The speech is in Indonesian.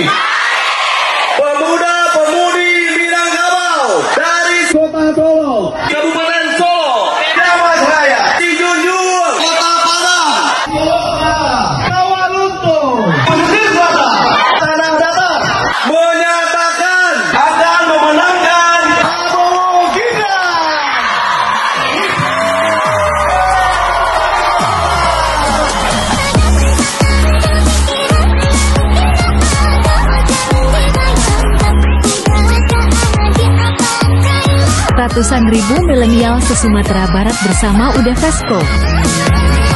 pemuda-pemudi Minangkabau dari Kota Solo, Kabupaten Solo, Damas Raya, Dijunjung, Kota Padang, Sawalunto, Pesisir Selatan, Tanah Datar, menyatakan akan memenangkan Prabowo Gibran. Ratusan ribu milenial se Sumatera Barat bersama Uda Vesko